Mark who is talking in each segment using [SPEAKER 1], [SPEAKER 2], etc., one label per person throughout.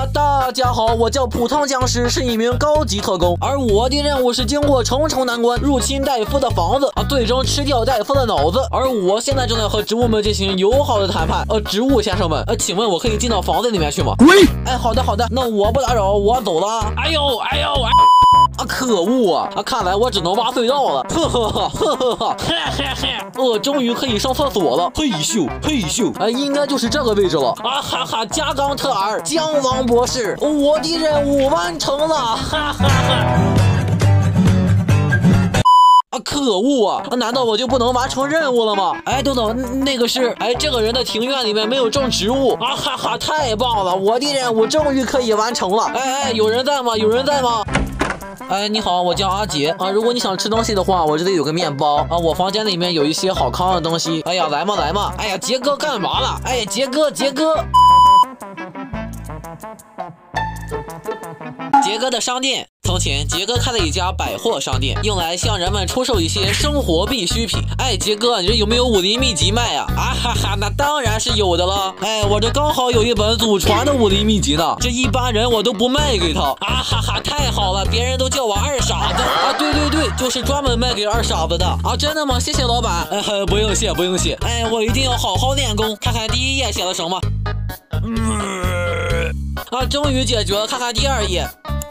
[SPEAKER 1] 大家好，我叫普通僵尸，是一名高级特工，而我的任务是经过重重难关，入侵戴夫的房子最终吃掉戴夫的脑子。而我现在正在和植物们进行友好的谈判。植物先生们，请问我可以进到房子里面去吗？
[SPEAKER 2] 滚！
[SPEAKER 1] 好的好的，那我不打扰，我走了。哎呦！可恶啊！看来我只能挖隧道了。终于可以上厕所了。嘿咻！应该就是这个位置了。加冈特尔，姜王博士，我的任务完成了。可恶啊！难道我就不能完成任务了吗？等等，那个是这个人的庭院里面没有种植物。太棒了！我的任务终于可以完成了。有人在吗？有人在吗？你好，我叫阿杰如果你想吃东西的话，我这里有个面包我房间里面有一些好康的东西。来嘛！杰哥干嘛了？杰哥。杰哥的商店。从前，杰哥开了一家百货商店，用来向人们出售一些生活必需品。杰哥，你这有没有武林秘籍卖呀？那当然是有的了。我这刚好有一本祖传的武林秘籍呢，这一般人我都不卖给他。太好了，别人都叫我二傻子对，就是专门卖给二傻子的真的吗？谢谢老板。不用谢。我一定要好好练功。看看第一页写了什么。终于解决了，看看第二页。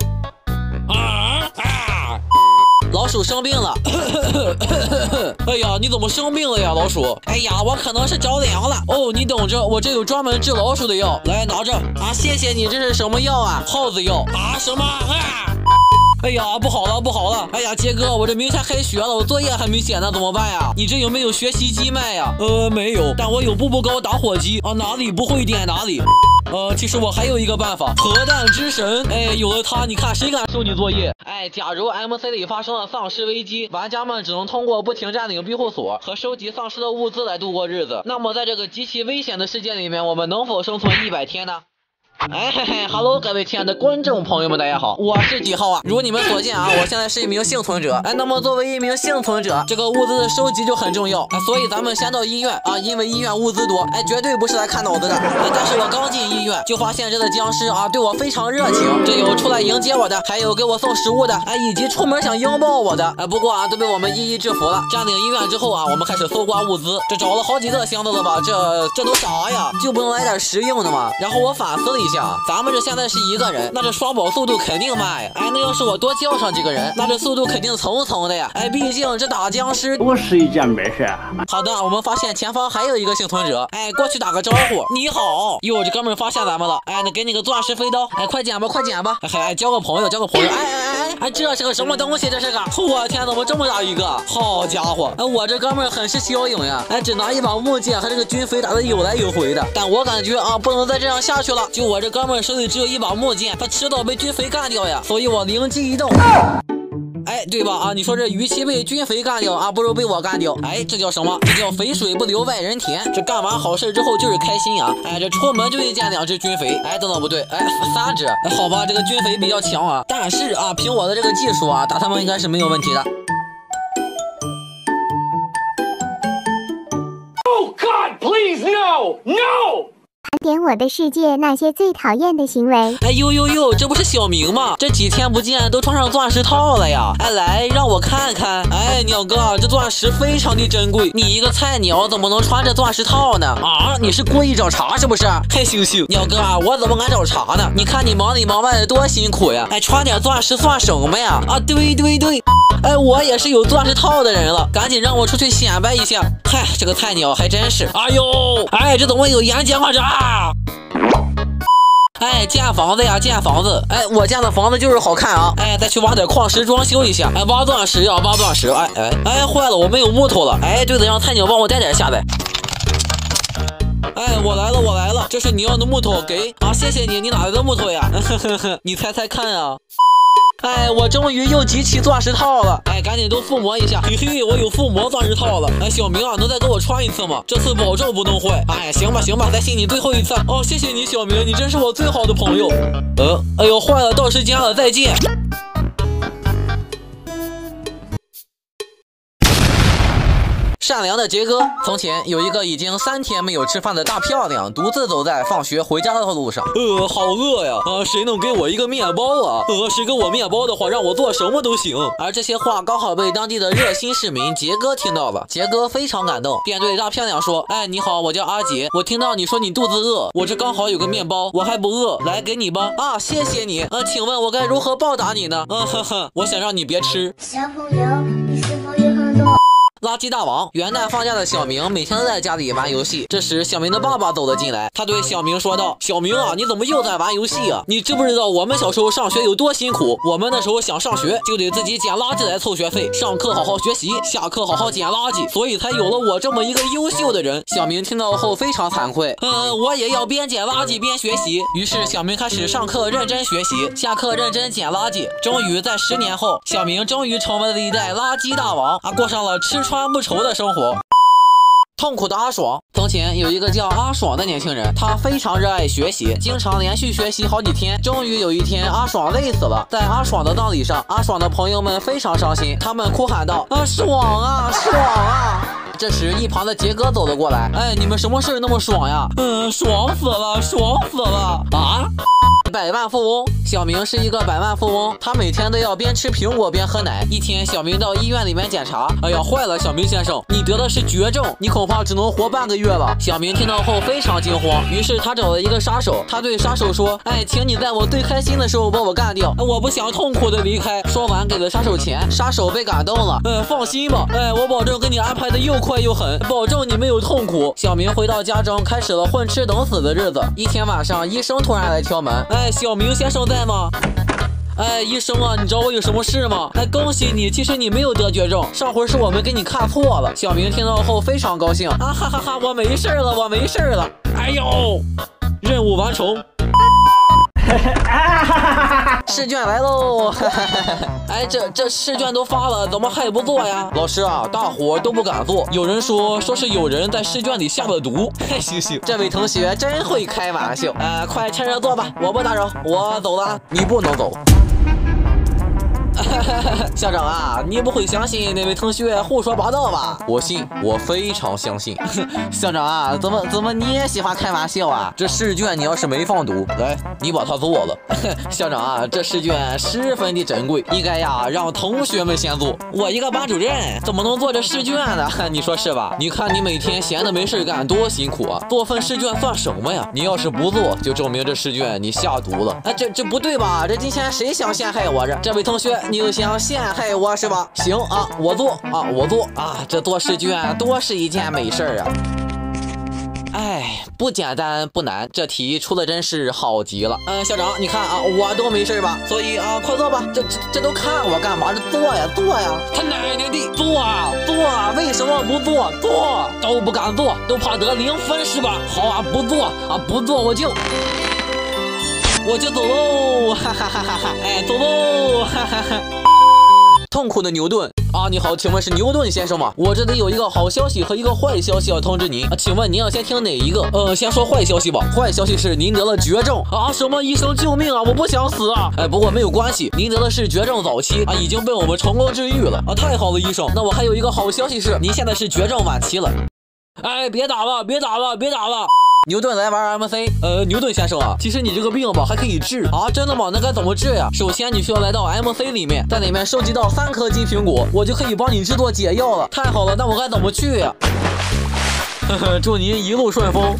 [SPEAKER 1] 老鼠生病了。你怎么生病了呀，老鼠？我可能是着凉了。你等着，我这有专门治老鼠的药，来拿着。谢谢你，这是什么药啊？耗子药。什么？不好了！杰哥，我这明天开学了，我作业还没写呢，怎么办呀？你这有没有学习机卖呀？没有，但我有步步高打火机哪里不会点哪里。其实我还有一个办法，核弹之神。有了它，你看谁敢收你作业？假如 MC 里发生了丧尸危机，玩家们只能通过不停占领庇护所和收集丧尸的物资来度过日子。那么在这个极其危险的世界里面，我们能否生存100天呢？Hello， 各位亲爱的观众朋友们，大家好，我是几号啊？如你们所见我现在是一名幸存者。那么作为一名幸存者，这个物资的收集就很重要所以咱们先到医院因为医院物资多绝对不是来看脑子的但是我刚进医院就发现这个僵尸对我非常热情，这有出来迎接我的，还有给我送食物的以及出门想拥抱我的不过都被我们一一制服了。占领医院之后我们开始搜刮物资，这找了好几个箱子了吧？这都啥呀？就不能来点实用的吗？然后我反思了一下，咱们这现在是一个人，那这刷宝速度肯定慢呀。那要是我多叫上几个人，那这速度肯定蹭的呀。毕竟这打僵尸
[SPEAKER 2] 不是一件美事。
[SPEAKER 1] 好的，我们发现前方还有一个幸存者，过去打个招呼。你好，哟，这哥们发现咱们了，那给你个钻石飞刀，快捡吧，交个朋友。这是个什么东西？这是个，我天，怎么这么大一个？好家伙，我这哥们很是骁勇呀，只拿一把木剑和这个军肥打得有来有回的。但我感觉不能再这样下去了。就我这哥们手里只有一把木剑，他迟早被军肥干掉呀，所以我灵机一动。对吧你说这与其被军肥干掉不如被我干掉。这叫什么？这叫肥水不流外人田。这干完好事之后就是开心这出门就得见2只军肥。等等，不对，3只。好吧，这个军肥比较强但是凭我的这个技术打他们应该是没有问题的。
[SPEAKER 3] Oh God, please no!
[SPEAKER 4] 点我的世界那些最讨厌的行为。
[SPEAKER 1] 呦，这不是小明吗？这几天不见都穿上钻石套了呀！来让我看看。鸟哥，这钻石非常的珍贵，你一个菜鸟怎么能穿着钻石套呢？你是故意找茬是不是？羞羞，鸟哥我怎么敢找茬呢？你看你忙里忙外的多辛苦呀！穿点钻石算什么呀？对，我也是有钻石套的人了，赶紧让我出去显摆一下。这个菜鸟还真是。这怎么有演讲这？建房子呀，建房子。我建的房子就是好看再去挖点矿石装修一下。挖钻石呀，挖钻石。坏了，我没有木头了。对了，让菜鸟帮我带点下来。我来了，这是你要的木头，给谢谢你，你哪来的木头呀？你猜猜看啊。我终于又集齐钻石套了，赶紧都附魔一下，嘿嘿，我有附魔钻石套了。小明能再给我穿一次吗？这次保证不弄坏。行吧，再信你最后一次。谢谢你，小明，你真是我最好的朋友。坏了，到时间了，再见。 善良的杰哥。从前有一个已经3天没有吃饭的大漂亮，独自走在放学回家的路上。好饿呀！谁能给我一个面包啊？谁给我面包的话，让我做什么都行。而这些话刚好被当地的热心市民杰哥听到了，杰哥非常感动，便对大漂亮说：“哎，你好，我叫阿杰，我听到你说你肚子饿，我这刚好有个面包，我还不饿，来给你吧。啊，谢谢你。请问我该如何报答你呢？我想让你别吃。
[SPEAKER 2] 小朋友，你是否有很多？”
[SPEAKER 1] 垃圾大王。元旦放假的小明每天都在家里玩游戏。这时，小明的爸爸走了进来，他对小明说道：“小明啊，你怎么又在玩游戏啊？你知不知道我们小时候上学有多辛苦？我们那时候想上学，就得自己捡垃圾来凑学费，上课好好学习，下课好好捡垃圾，所以才有了我这么一个优秀的人。”小明听到后非常惭愧，我也要边捡垃圾边学习。于是小明开始上课认真学习，下课认真捡垃圾。终于在10年后，小明终于成为了一代垃圾大王，过上了吃穿不愁的生活。痛苦的阿爽。从前有一个叫阿爽的年轻人，他非常热爱学习，经常连续学习好几天。终于有一天，阿爽累死了。在阿爽的葬礼上，阿爽的朋友们非常伤心，他们哭喊道：“爽啊，爽啊！”这时，一旁的杰哥走了过来，你们什么事那么爽呀？爽死了，爽死了啊！百万富翁。小明是一个百万富翁，他每天都要边吃苹果边喝奶。一天，小明到医院里面检查，哎呀，坏了，小明先生，你得的是绝症，你恐怕只能活半个月了。小明听到后非常惊慌，于是他找了一个杀手，他对杀手说：“请你在我最开心的时候把我干掉，我不想痛苦的离开。”说完给了杀手钱，杀手被感动了，放心吧，我保证给你安排的又快又狠，保证你没有痛苦。小明回到家中，开始了混吃等死的日子。一天晚上，医生突然来敲门，小明先生在吗？医生啊，你找我有什么事吗？恭喜你，其实你没有得绝症，上回是我们给你看错了。小明听到后非常高兴，哈哈哈，我没事了，我没事了。哎呦，任务完成。试卷来喽！这试卷都发了，怎么还不做呀？老师啊，大伙都不敢做，有人说是有人在试卷里下了毒。行，这位同学真会开玩笑。快趁热做吧，我不打扰，我走了。你不能走。校长啊，你不会相信那位同学胡说八道吧？我信，我非常相信。校长啊，怎么你也喜欢开玩笑啊？这试卷你要是没放毒，来，你把它做了。校长啊，这试卷十分的珍贵，应该呀让同学们先做。我一个班主任怎么能做这试卷呢？你说是吧？你看你每天闲的没事干，多辛苦啊！做份试卷算什么呀？你要是不做，就证明这试卷你下毒了。这不对吧？这今天谁想陷害我？这位同学，你又想陷害我是吧？行啊，我做啊，这做试卷多是一件美事啊。不简单不难，这题出的真是好极了。校长，你看啊，我都没事吧？所以啊，快做吧。这都看我干嘛？这做呀！他奶奶的，做啊！为什么不做？做都不敢做，都怕得0分是吧？好啊，不做我就走喽！哈哈哈哈！走喽！哈哈哈。痛苦的牛顿啊，你好，请问是牛顿先生吗？我这里有一个好消息和一个坏消息要通知您，请问您要先听哪一个？先说坏消息吧。坏消息是您得了绝症啊！什么？医生救命啊！我不想死啊！不过没有关系，您得的是绝症早期啊，已经被我们成功治愈了啊！太好了，医生。那我还有一个好消息是，您现在是绝症晚期了。别打了！牛顿来玩 MC。牛顿先生啊，其实你这个病吧还可以治啊，真的吗？那该怎么治呀？首先你需要来到 MC 里面，在里面收集到3颗金苹果，我就可以帮你制作解药了。太好了，那我该怎么去呀？祝您一路顺风。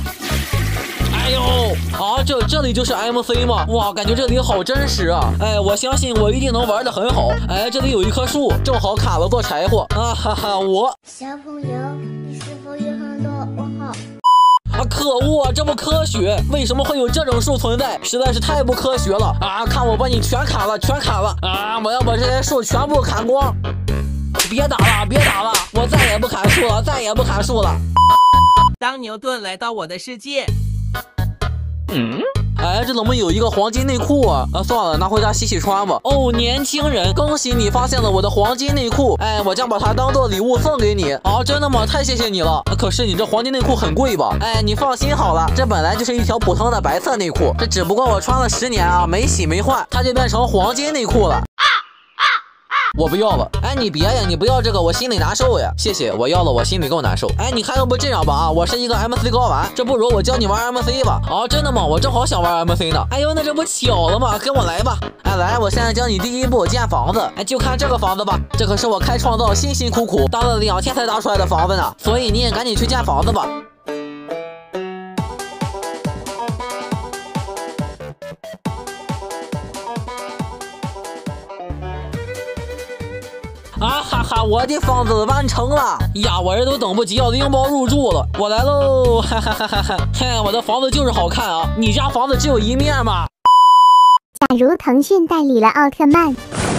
[SPEAKER 1] 这里就是 MC 吗？哇，感觉这里好真实啊！我相信我一定能玩得很好。这里有一棵树，正好砍了做柴火啊！哈哈，
[SPEAKER 2] 小朋友，你是否有很多问号？
[SPEAKER 1] 可恶啊，这不科学！为什么会有这种树存在？实在是太不科学了啊！看我把你全砍了啊！我要把这些树全部砍光！别打了！我再也不砍树了！
[SPEAKER 5] 当牛顿来到我的世界，
[SPEAKER 1] 这怎么有一个黄金内裤啊？算了，拿回家洗穿吧。哦，年轻人，恭喜你发现了我的黄金内裤。我将把它当做礼物送给你。真的吗？太谢谢你了。可是你这黄金内裤很贵吧？你放心好了，这本来就是一条普通的白色内裤，这只不过我穿了10年啊，没洗没换，它就变成黄金内裤了。 我不要了。哎，你别呀，你不要这个，我心里难受呀。谢谢，我要了，我心里更难受。哎，你看要不这样吧啊，我是一个 MC 高玩，这不如我教你玩 MC 吧。啊，真的吗？我正好想玩 MC 呢。哎呦，那这不巧了吗？跟我来吧。哎，来，我现在教你第一步建房子。哎，就看这个房子吧，这可是我开创造辛辛苦苦搭了2天才搭出来的房子呢，所以你也赶紧去建房子吧。啊哈哈！我的房子完成了呀！我这都等不及要拎包入住了，我来喽！哈哈哈哈哈！嘿，我的房子就是好看啊！你家房子只有一面吗？
[SPEAKER 4] 假如腾讯代理了奥特曼。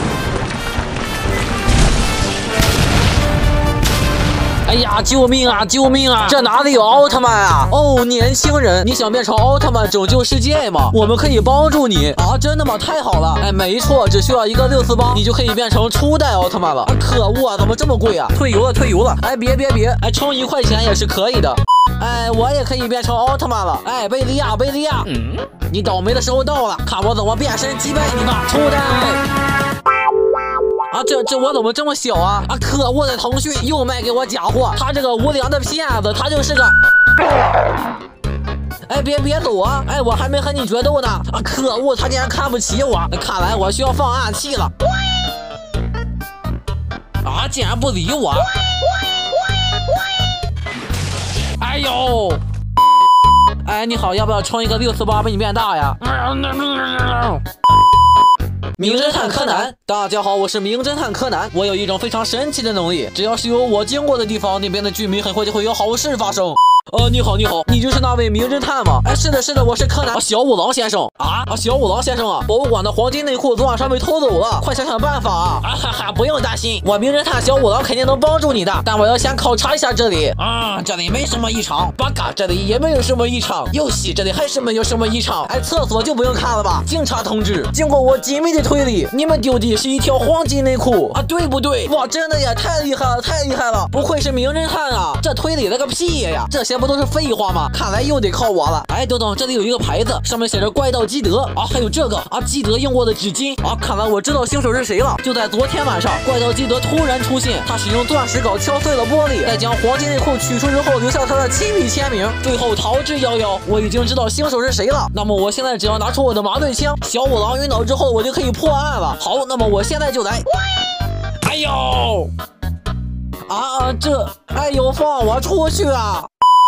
[SPEAKER 1] 哎呀，救命啊！救命啊！这哪里有奥特曼啊？哦，年轻人，你想变成奥特曼拯救世界吗？我们可以帮助你啊！真的吗？太好了！哎，没错，只需要一个648，你就可以变成初代奥特曼了。啊，可恶，怎么这么贵啊？退油了，退油了！哎，别，哎，充1块钱也是可以的。哎，我也可以变成奥特曼了。哎，贝利亚，你倒霉的时候到了，看我怎么变身击败你吧，初代！啊，这我怎么这么小啊？啊，可恶的腾讯又卖给我假货，他这个无良的骗子，他就是个……哎，别走啊！哎，我还没和你决斗呢！啊，可恶，他竟然看不起我，看来我需要放暗器了。啊，竟然不理我！哎呦！哎，你好，要不要充一个648被你变大呀？名侦探柯南，大家好，我是名侦探柯南。我有一种非常神奇的能力，只要是有我经过的地方，那边的居民很快就会有好事发生。你好，你就是那位名侦探吗？哎，是的，我是柯南。小五郎先生啊，小五郎先生啊，博物馆的黄金内裤昨晚上被偷走了，快想想办法啊！啊哈哈，不用担心，我名侦探小五郎肯定能帮助你的，但我要先考察一下这里啊，这里没什么异常，巴嘎，这里也没有什么异常，游戏这里还是没有什么异常。哎，厕所就不用看了吧？警察同志，经过我紧密的推理，你们丢的是一条黄金内裤啊，对不对？哇，真的呀，太厉害了，不愧是名侦探啊，这推理了个屁呀，这些不都是废话吗？看来又得靠我了。哎，等等，这里有一个牌子，上面写着怪盗基德啊，还有这个啊，基德用过的纸巾啊，看来我知道凶手是谁了。就在昨天晚上，怪盗基德突然出现，他使用钻石镐敲碎了玻璃，再将黄金内裤取出之后，留下他的亲笔签名，最后逃之夭夭。我已经知道凶手是谁了，那么我现在只要拿出我的麻醉枪，小五郎晕倒之后，我就可以破案了。好，那么我现在就来。哎呦！啊，哎呦，放我出去啊！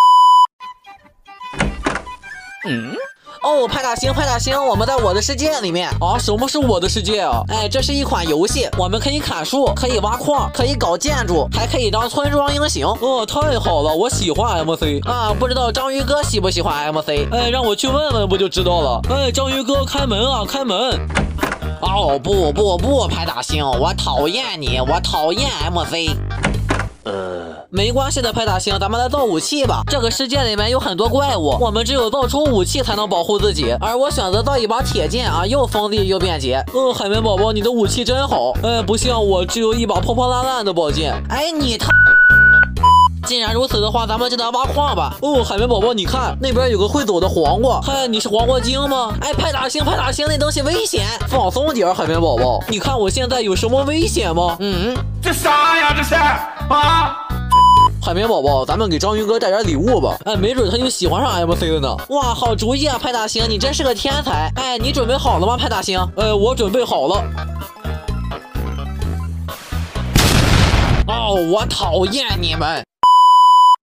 [SPEAKER 1] 哦，派大星，我们在我的世界里面啊！什么是我的世界啊？哎，这是一款游戏，我们可以砍树，可以挖矿，可以搞建筑，还可以当村庄英雄。哦，太好了，我喜欢 MC 啊！不知道章鱼哥喜不喜欢 MC？ 哎，让我去问问不就知道了。哎，章鱼哥，开门啊，开门！哦，不，派大星，我讨厌你，我讨厌 MC。没关系的，派大星，咱们来造武器吧。这个世界里面有很多怪物，我们只有造出武器才能保护自己。而我选择造一把铁剑啊，又锋利又便捷。海绵宝宝，你的武器真好。不像我，只有一把破破烂烂的宝剑。哎，你他。既然如此的话，咱们就来挖矿吧。哦，海绵宝宝，你看那边有个会走的黄瓜。嗨，你是黄瓜精吗？哎，派大星，那东西危险，放松点，海绵宝宝。你看我现在有什么危险吗？
[SPEAKER 3] 这啥呀？这是啊！
[SPEAKER 1] 海绵宝宝，咱们给章鱼哥带点礼物吧。哎，没准他就喜欢上 MC 了呢。哇，好主意啊，派大星，你真是个天才。哎，你准备好了吗，派大星？我准备好了。哦，我讨厌你们。